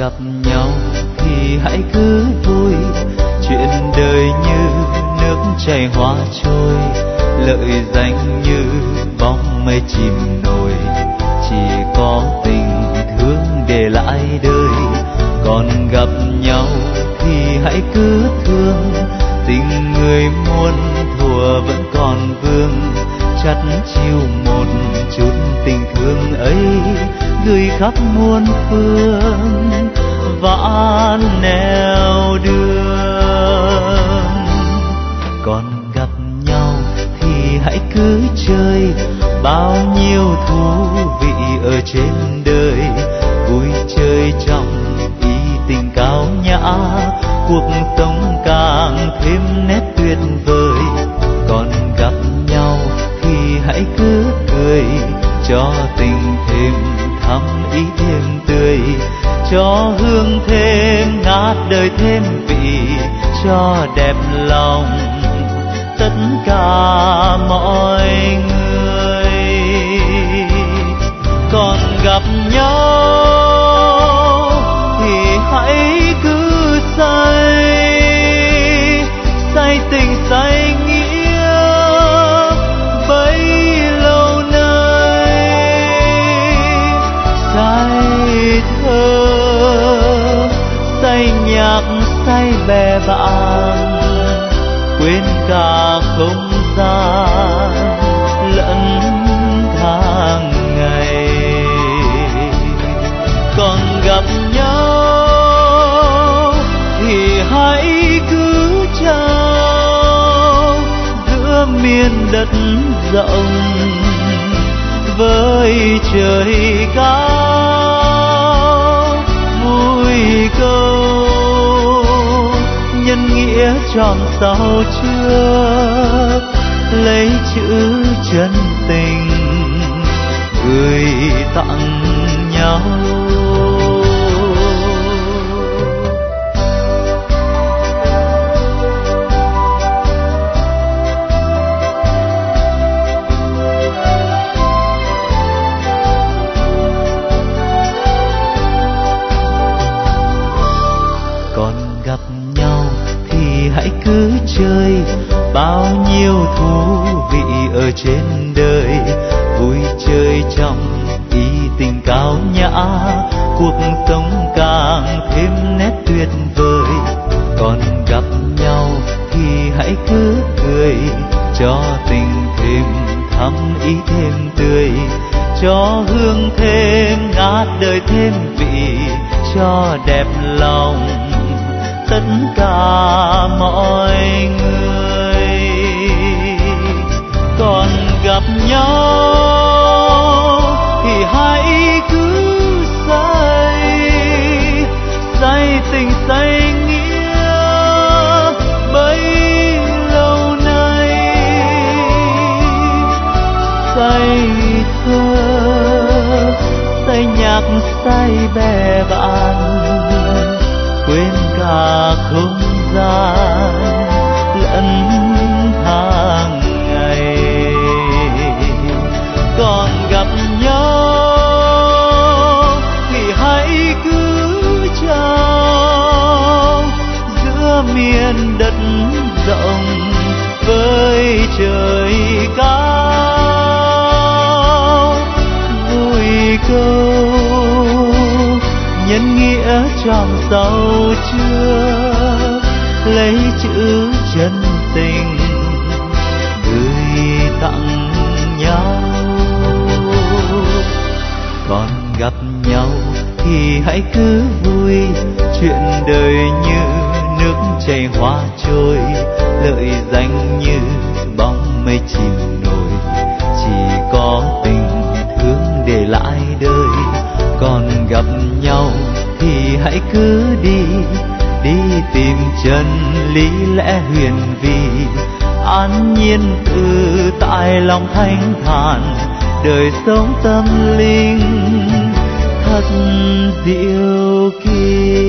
gặp nhau thì hãy cứ vui, chuyện đời như nước chảy hoa trôi, lợi danh như bóng mây chìm nổi, chỉ có tình thương để lại đời. Còn gặp nhau thì hãy cứ thương, tình người muôn thuở vẫn còn vương, chắt chiu một chút tình thương ấy gửi khắp muôn phương vạn nẻo đường. Còn gặp nhau thì hãy cứ chơi, bao nhiêu thú vị ở trên đời, vui chơi trong ý tình cao nhã, cuộc sống càng thêm nét tuyệt vời. Còn gặp nhau thì hãy cứ cười, cho tình thêm thắm ý thêm tươi, cho hương thêm ngát đời thêm vị, cho đẹp lòng tất cả mọi người. Còn gặp nhau thì hãy cứ say tình say nghĩa bấy lâu nay, say thơ say nhạc say bè bạn, quên cả không gian lẫn tháng ngày. Còn gặp nhau thì hãy cứ trao giữa miền đất rộng với trời cao, vui câu nhân nghĩa tròn sau trước, lấy chữ chân tình gửi tặng nhau. Còn gặp nhau thì hãy cứ chơi, bao nhiêu thú vị ở trên đời, vui chơi trong ý tình cao nhã, cuộc sống càng thêm nét tuyệt vời. Còn gặp nhau thì hãy cứ cười, cho tình thêm thắm ý thêm tươi, cho hương thêm ngát đời thêm vị, cho đẹp lòng tất cả mọi người. Còn gặp nhau thì hãy cứ say tình say nghĩa bấy lâu nay, say thơ say nhạc say bè bạn, quên cả không gian lẫn tháng ngày. Còn gặp nhau thì hãy cứ trao giữa miền đất rộng với trời cao, vui câu nhân nghĩa tròn sâu trước, lấy chữ chân tình gửi tặng nhau. Còn gặp nhau thì hãy cứ vui, chuyện đời như nước chảy hoa trôi, lợi danh như bóng mây chìm nổi, chỉ có tình thương để lại đời. Còn gặp nhau thì hãy cứ đi tìm chân lý lẽ huyền vi, an nhiên tự tại lòng thanh thản, đời sống tâm linh thật diệu kỳ.